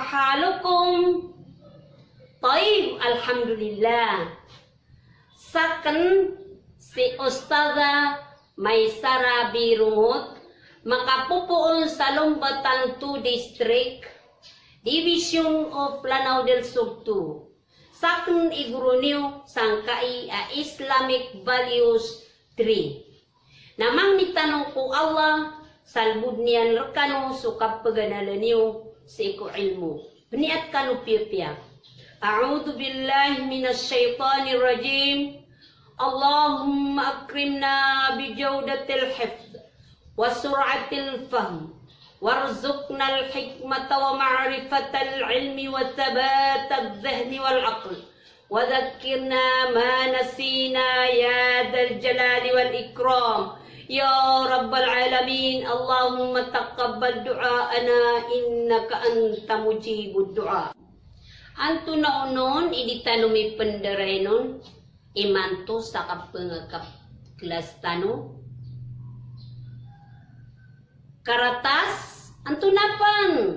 halukum? Taib, alhamdulillah. Saken si Ustazah Maisara Birungut makapupuon sa Lumbatan 2 District, Division of Lanao del Sur 2. Saken iguro niyo sangkai a Islamic Values 3. Namang nitanong ko Allah, salbud niyan rekano sukap paganalan niyo sa iko ilmu. Beniat kanu piya-piya. A'udhu billahi minas syaitanir rajim. Allahumma akrimna bijawdatil hifz wa sur'atil fahm warzuqnal hikmata wa ma'rifatal ilmi wa thabatal dhihni wal aql wa dhakkirna ma nasina ya dzal jalali wal ikram ya rabbal alamin. Allahumma taqabbal du'aana innaka anta mujibud du'a. Anto naunon iditanumi penderenon imanto sa kapangakap kelas tano. Karatas anto napan.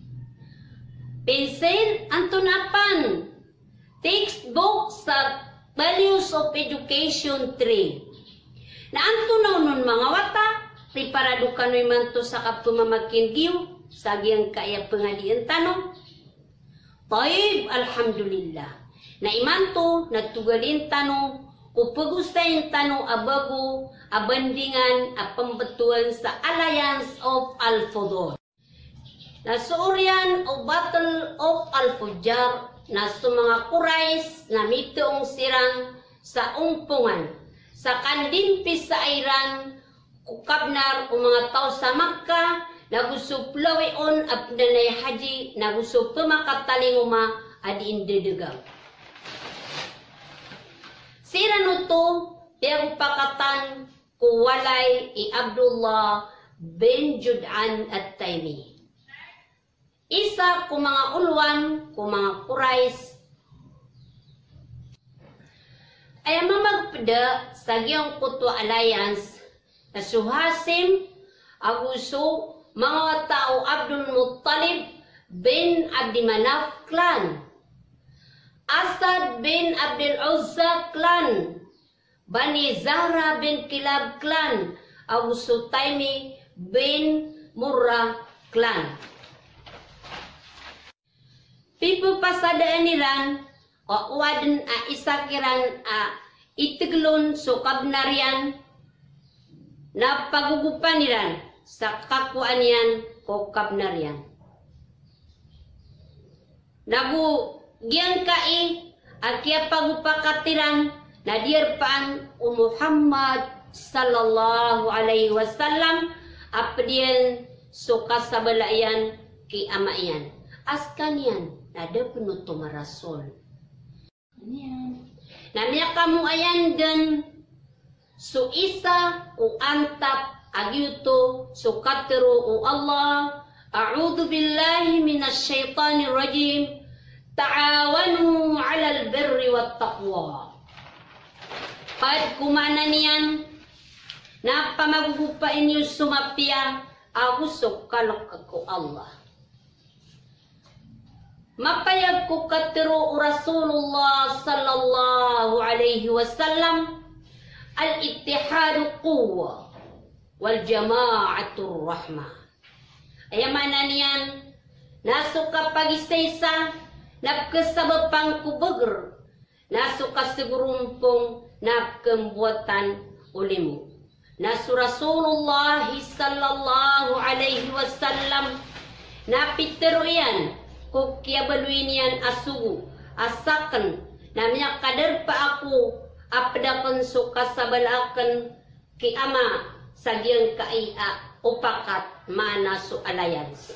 Pensil anto napan. Textbook sa Values of Education 3. Na anto naunon mga wata preparado kanoy manto sa kapumamakin giyo sa giyang kaya pangadian tanong. Taib, alhamdulillah. Na imanto, nagtugalin tano, upagustayin tano abago, abandingan, apambetuan sa Alliance of Al-Fudul. Nasuurian o Battle of Al-Fujar, na sa mga Quraysh na mitoong sirang sa umpungan, sa kandimpis sa Iran, kukabnar o mga tao sa Makkah, nagusup lawion apdanay haji nagusup pemakataling adi indedegaw. Sira nuto tiang pakatan kuwalay i Abdullah bin Jud'an at-Taymi. Isa ku mga ulwan ku mga Quraysh ay mamagpada sa giyong kuto alliance na suhasim aguso mga tao Abdul Muttalib bin Abdi Manaf clan, Asad bin Abdul Uzza clan, Bani Zahra bin Kilab clan, Abu Sutaimi bin Murrah clan. Pipo pasadaan nilan o uwadan a isakiran a itiglon so kabnarian na pagugupan nilan sa kakuan yan ko kabnarian. Nagu giyang kai akia pagupakatiran na dirpaan o Muhammad sallallahu alaihi wasallam apdian so kasabalayan ki amayan. Askan yan nada penuto marasol. Yan. Namanya kamu ayan dan so isa o antap agyuto sukatero o Allah. A'udhu billahi minas syaitanir rajim. Ta'awanu 'alal birri wat taqwa. Kad kumana niyan na pamagugupain yung sumapia agusok kalok ako Allah. Mapayag ko katero Rasulullah sallallahu alaihi wasallam al-ittihadu quwwa wal jama'atur rahmah. Ayamana niyan nasuka pagisaysa napkasabapang kubager nasuka sigurumpong napkambuatan ulimu. Nasu Rasulullah sallallahu alaihi wasallam napitero yan kukya baluin yan asugu asakan namanya kadar pa ako apdakan suka sabalakan ki ama sagyang kaia upakat mana su alliance.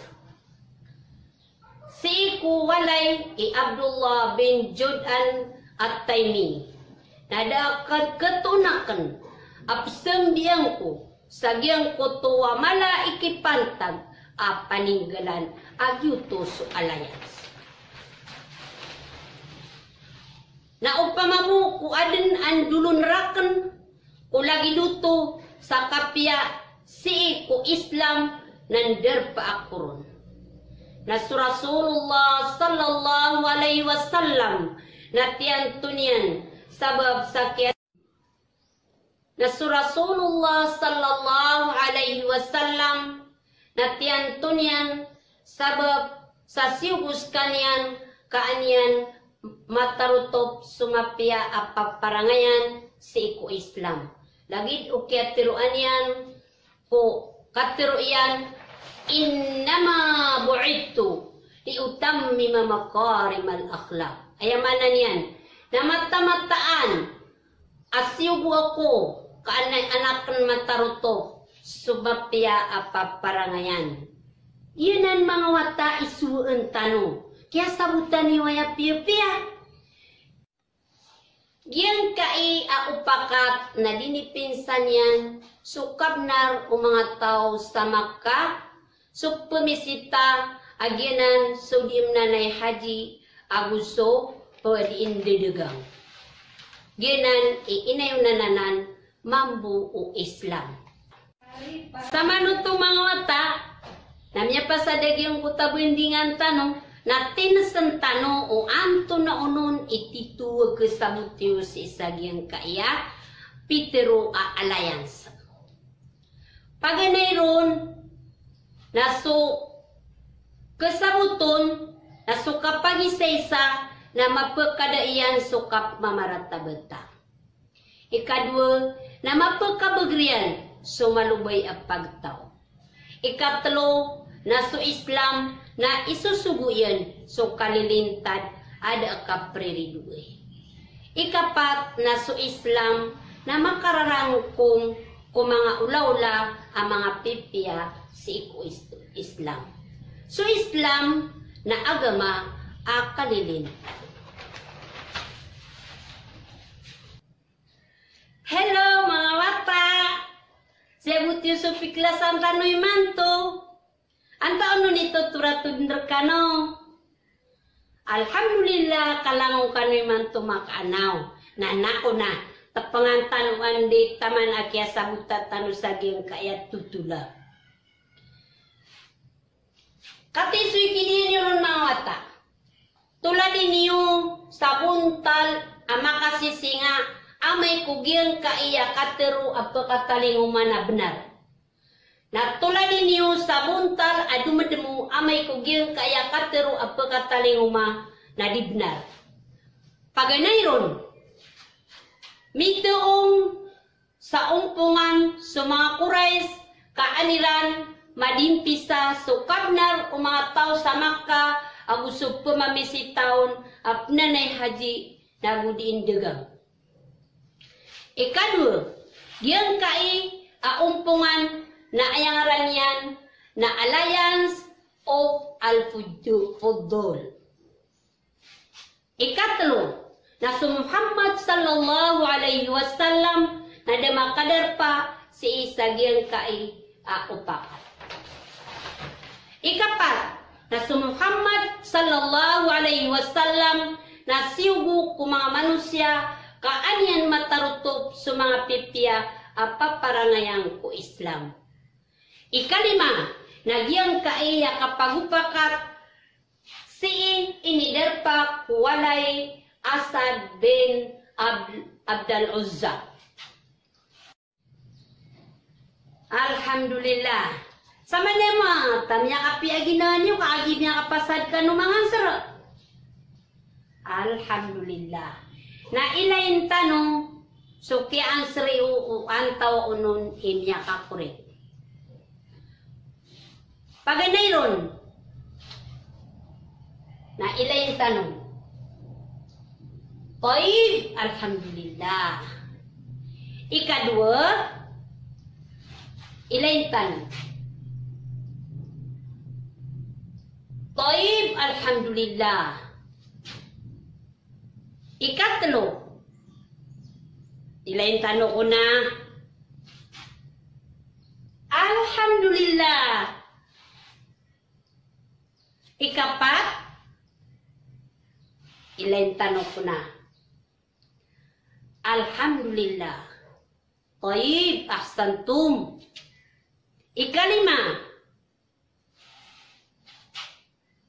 Si ku walay i Abdullah bin Jud'an at-Taymi nadakat ketunakan apsem biyangku sagyang kutuwa mala ikipantag a paninggalan agyuto su alliance. Na upamamu ku aden andulun raken ku lagi luto sa kapya si ku Islam nander pa akurun. nasu Rasulullah sallallahu alaihi wasallam natian tunian sabab sakit nasu Rasulullah sallallahu alaihi wasallam natian tunian sabab sasiubus kanian kaanian matarutop sumapia apa parangayan si iku Islam lagi ukiat tiruan yan po katiruan innama bu'idtu liutammima makarimal akhlaq. Ayamanan yan. Na mata-mataan asyubu ako kaanay anakan mataruto subapya apa parangayan. Yun ang mga wata isuun tano. Kaya sabutan ni waya piya-piya. Giyan kai upakat na dinipinsan yan sukabnar o mga tao sa Makkah so pumisita aginan sodim nanay haji aguso pwede indidegang. Ginan iinayon nananan mambu o Islam. Sa manutong mga wata, namya pa sa dagyong kutabindingan tanong, na tinasantano o anto na unon itituwag sa butiyo si isagyang kaya, Pitero a Alliance. Paganay ron, naso kasabuton naso kapag isa-isa na mapagkadaian sukap mamaratabata. Ikadwa na mapagkabagrian so malubay ang pagtao. Ikatlo naso Islam na isusuguyan so kalilintad ada kapririduay. Ikapat naso Islam na makararangkong kung mga ulaw-ula ang mga pipya si iku Islam. So Islam na agama akalilin. Hello mga wata! Saya buti so piklasan tanoy manto. Anta ano nito turatundar kano? Alhamdulillah kalangon kanoy manto makaanaw. Na nako na. Tapangantanuan di taman akya sabutat tanu saging kaya tutula. Katisoy kini niyo mga wata. Tulad ninyo sa buntal ama kasisinga amay kugyang kaya katero ato katalinguman na benar. Na tulad ninyo sa buntal adumademo amay kugyang kaya katero ato katalinguma na di benar. Paganayron mitoong sa umpungan sa mga Quraysh kaaniran madimpisa so kabnar o mga tao sa Makkah agusog pamamisitaon at nanay haji nagudiin degang. Ikadwa, giyang kai umpungan na ayangaran yan na Alliance of Al-Fuddul. Ikatlo, na si Muhammad sallallahu alaihi wasallam na damakadar pa si isa giyang kai upakat. Ikapat, na si Muhammad sallallahu alaihi wasallam na siugo ku mga manusia kaanyan matarutob sa mga pipya paparangayang ku Islam. Ikalima, na giyang kai kapagupakat si iniderpa walay Asad bin Abdul Uzza. Alhamdulillah. Sama nema, tamya kapi aginan nyo, kaagib niya kapasad ka no mga sara. Alhamdulillah. Na ilayin tanong, so kaya ang sari antaw unon imya kakurit. Paganayron, na ilayin tanong, Taib, alhamdulillah. Ikadwa, ilayin tanong. Taib, alhamdulillah. Ikatlo, ilayin tanong ko na. Alhamdulillah. Ikapat, ilayin tanong ko na. Alhamdulillah. Taib, ahsantum. Ikalima.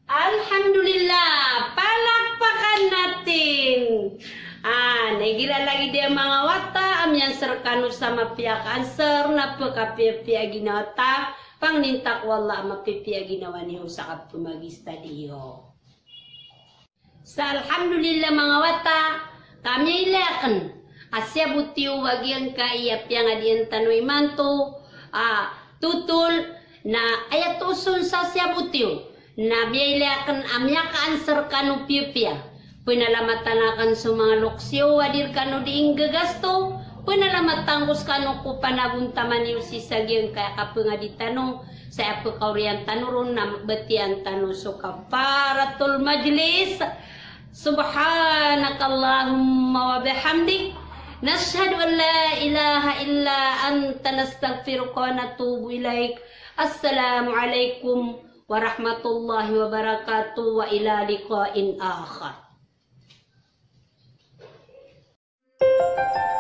Alhamdulillah, palakpakan natin. Nagira lagi dia mga wata, amyan serkanu sama pihak answer na pagkapia ginawa ta, pang nintak wala mapipia ginawa niyo sa kapumagista diyo. Sa alhamdulillah mga wata, kami ilakan. Asya butiyo wagian ka iyapya nga diyan tanoy manto, tutul na ayat usun sa asya butiyo. Na biyailakan amya ka answer kanu pipia. Pinalamatan akan sa mga luksyo, wadir kanu diing gagasto, pinalamatan ko kanu ko panabuntaman yung sisagyang kaya kapag nga di tanong, sa apo kauriyan tanurun na batian tanong so kafaratul majlis. Subhanakallahumma wa bihamdik, nashhadu an la ilaha illa anta nastaghfiruka wa natubu ilaik. Assalamualaikum warahmatullahi wabarakatuh wa ila liqa'in akhar.